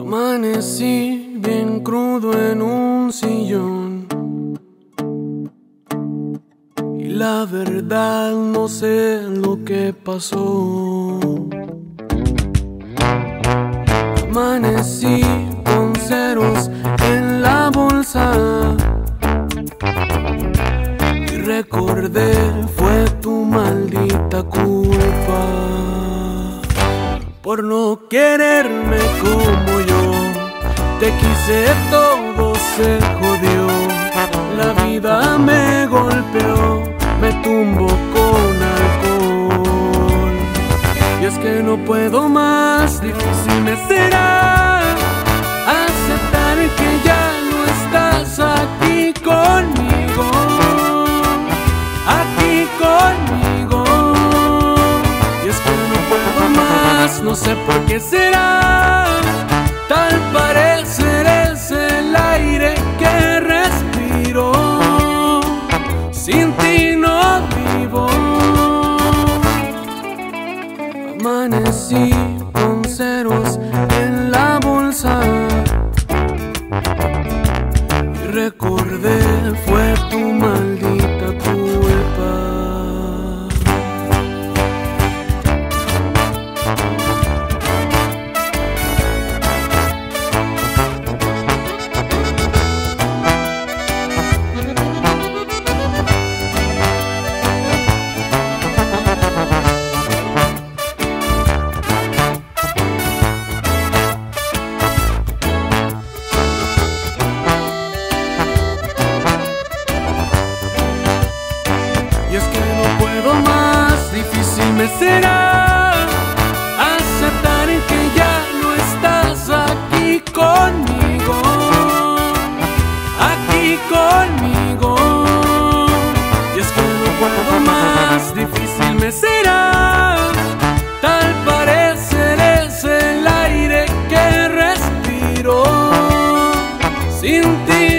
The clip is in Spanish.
Amanecí bien crudo en un sillón y la verdad no sé lo que pasó. Amanecí con ceros en la bolsa y recordé fue tu maldita culpa por no quererme como yo. Te quise, todo se jodió. La vida me golpeó, me tumbó con alcohol. Y es que no puedo más, difícil me será aceptar que ya no estás aquí conmigo. Aquí conmigo. Y es que no puedo más, no sé por qué será. Tal parece eres el aire que respiro. Sin ti no vivo. Amanecí con ceros en la bolsa y recordé fue tu maldita culpa. Y es que no puedo más, difícil me será aceptar que ya no estás aquí conmigo. Aquí conmigo. Y es que no puedo más, difícil me será. Tal parece eres el aire que respiro. Sin ti